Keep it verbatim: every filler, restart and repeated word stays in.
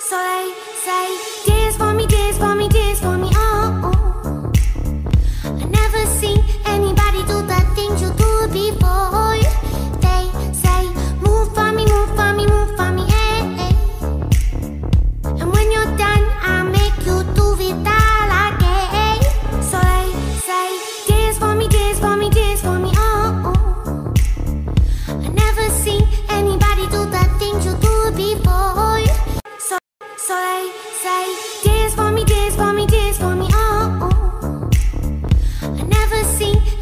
So they say, dance for me, dance for me, dance for me, oh, oh. I never seen anybody do the things you do before. They say, move for me, move for me, move for me, hey, hey. And when you're done, I'll make you do it all again. So they say, dance for me, dance for me, dance for me, oh, oh. I never seen anybody do the things you do before. So, so they say, dance for me, dance for me, dance for me, oh, oh. I never seen